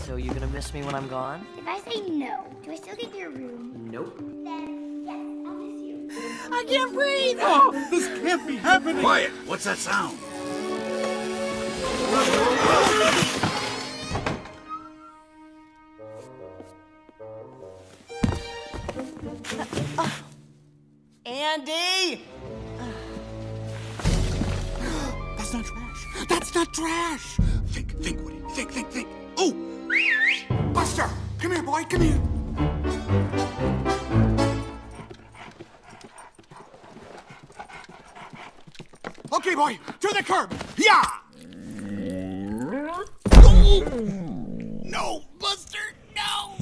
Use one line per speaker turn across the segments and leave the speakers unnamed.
So you gonna miss me when I'm gone?
If I say no, do I still get your room?
Nope.
Then, yes, I'll miss you.
I can't breathe! Oh, this can't be happening!
Quiet! What's that sound?
Andy! That's not trash. That's not trash!
Think, Woody. Think. Oh!
Buster! Come here, boy, come here! Okay, boy, to the curb! Yeah!
No, Buster, no!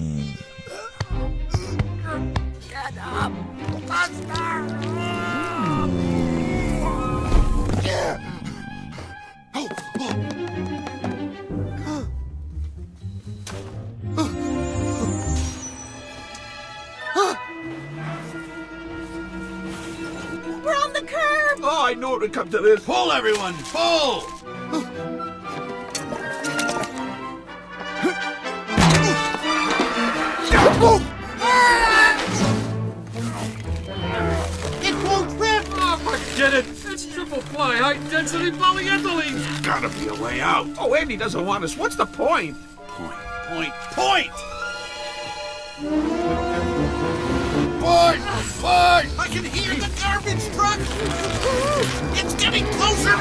Shut up! Buster! Oh! We're on the curb!
Oh, I knew it would come to this. Pull, everyone, pull!
It won't fit!
Oh, forget it! It's triple ply, high-density polyethylene!
Gotta be a way out.
Oh, Andy doesn't want us. What's the point?
Point!
I can hear the garbage truck! It's getting closer!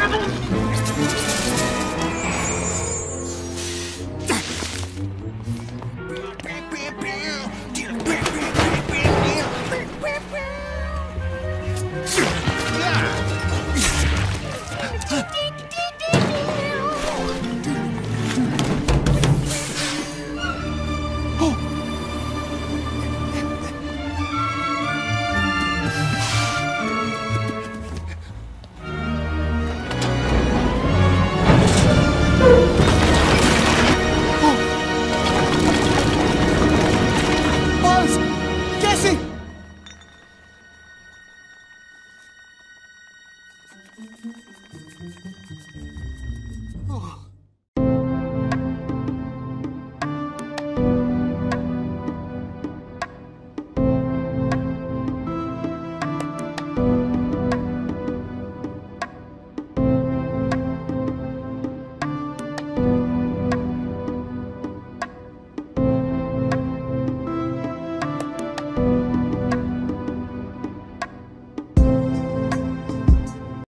Buzz! Jesse! Oh.